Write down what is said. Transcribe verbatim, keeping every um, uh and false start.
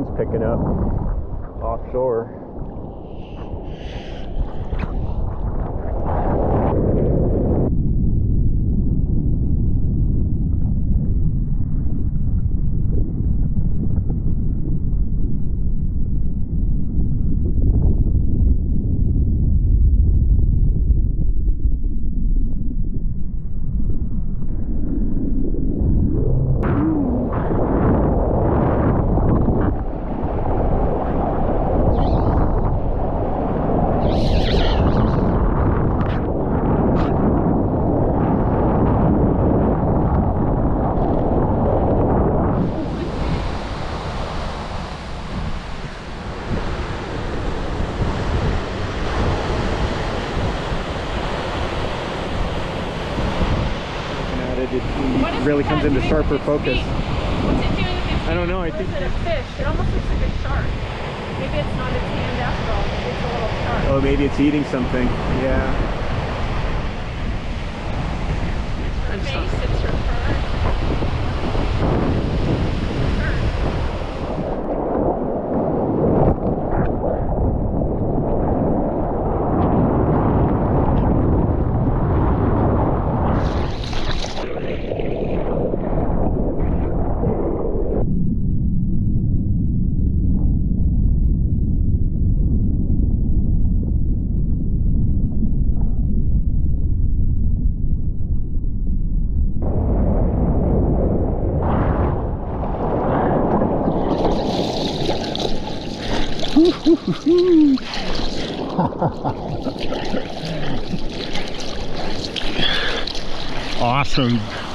wind's picking up offshore. It really comes into sharper focus. What's it doing with its I don't know, I Or think is it a fish? It almost looks like a shark. Maybe it's not its hand after all. Maybe it's a little shark. Oh, maybe it's eating something. Yeah. Her face, it's her fur. Awesome.